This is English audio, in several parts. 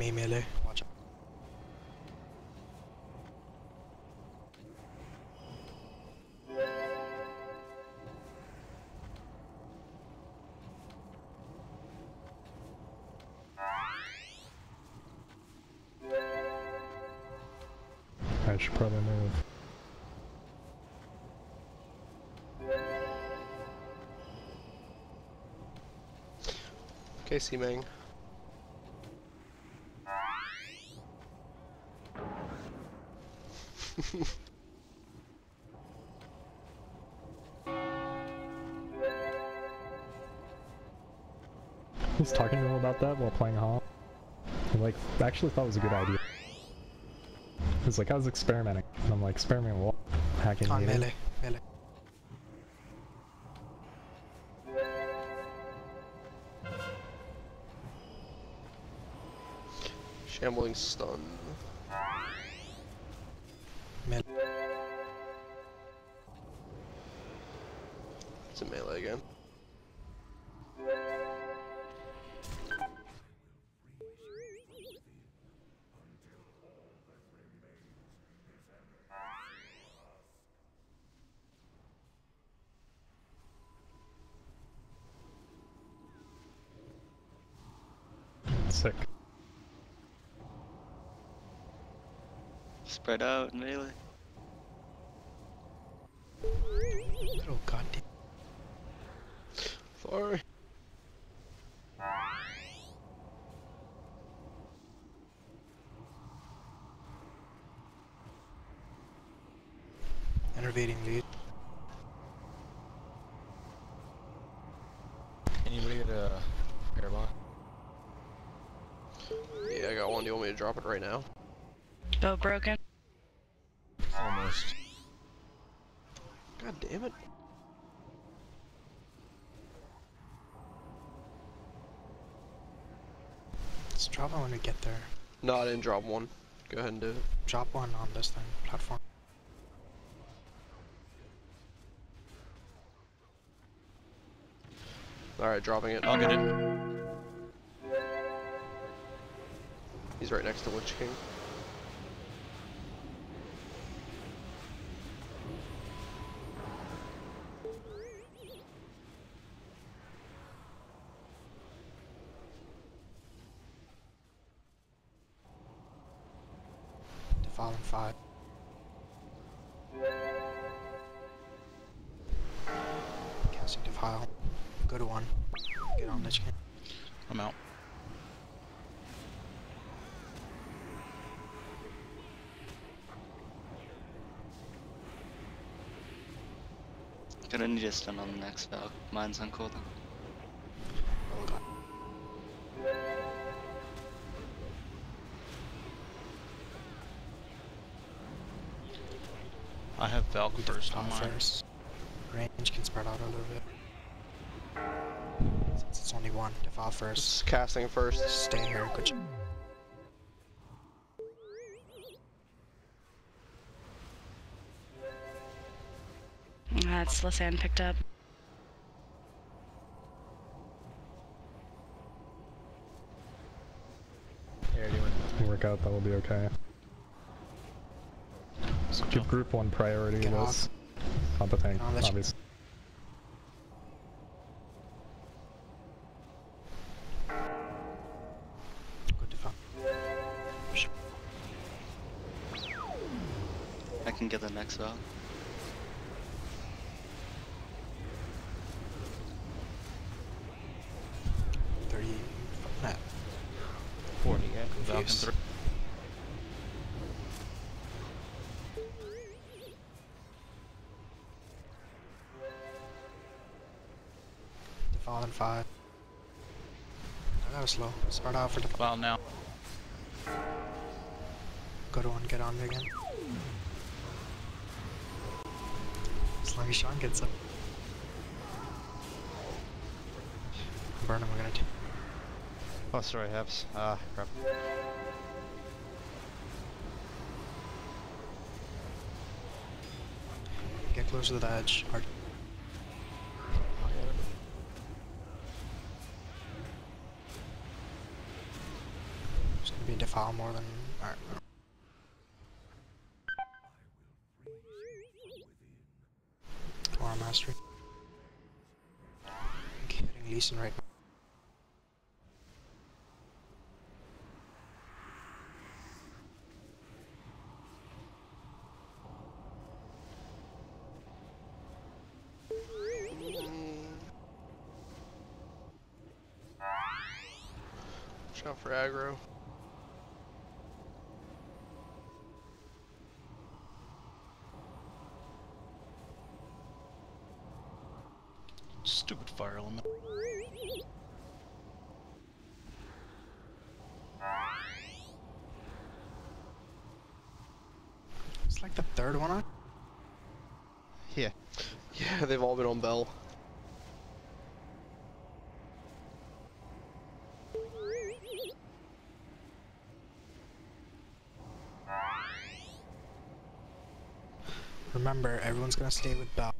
me melee. Watch out. I should probably move. Okay, C-Mang. I was talking to him about that while playing Hall. Like, I actually thought it was a good idea. He was like, I was experimenting. And I'm like, experimenting with what? Hacking On melee? melee. Melee. Shambling stun. Melee. It's a melee again. Sick. Spread out melee. Little goddamn. Sorry. Innervating lead. Anybody get a airball? Yeah, I got one. You want me to drop it right now? Bow broken. Almost. God damn it. Let's drop one when we get there. No, I didn't drop one. Go ahead and do it. Drop one on this thing. Platform. Alright, dropping it. I'll get it. He's right next to Witch King. Defile in 5. Casting Defile. Good one. Get on Lich King. I'm out. Gonna need a stun on the next Valk. Mine's on cooldown. Oh god. I have Valk first on Defile mine. first. Range can spread out a little bit. Since it's only one. Defile first. Just casting first. Stay here. Good job. That's Lisanne picked up. Yeah, already went. If we work out, that will be okay. So give group 1 priority Get to off. this. Not the tank, Get on, let's- obviously. Good defile. I can get the next Valk. Nah. 40, yeah. Valk and Confused. 3. Defile in 5. That was slow. Spread out for defile. Well, now. Good one. Get on me again. As long as Sean gets up. Burn him, we're gonna do. Oh, sorry, Habs. Ah, crap. Get closer to the edge. Hard. It's gonna be defile more than... Alright. War Mastery. I'm hitting Leeson right now. Watch out for aggro. Stupid fire element. It's like the third one on. Yeah. Yeah, they've all been on Bell. Remember, everyone's gonna stay with Bell.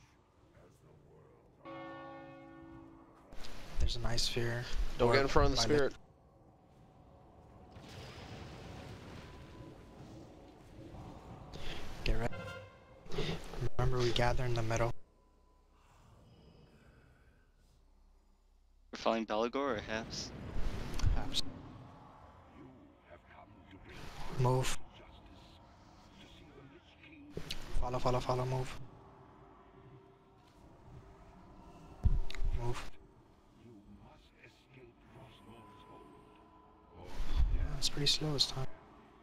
There's an ice sphere. Don't or get in front of the violet. spirit. Get ready. Remember, we gather in the middle. We're following Belagor or Haps? Move. Follow, follow, follow, move. Move. Yeah, it's pretty slow this time.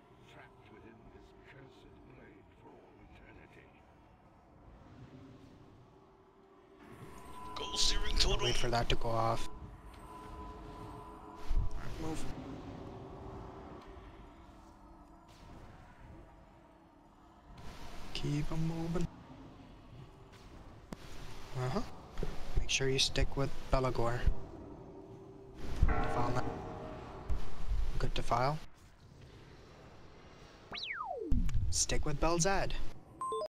Goal searing totem. Wait for that to go off. Alright, move. Keep 'em moving. Uh-huh. Make sure you stick with Belagor. Defile now. Good defile. Stick with Belzad.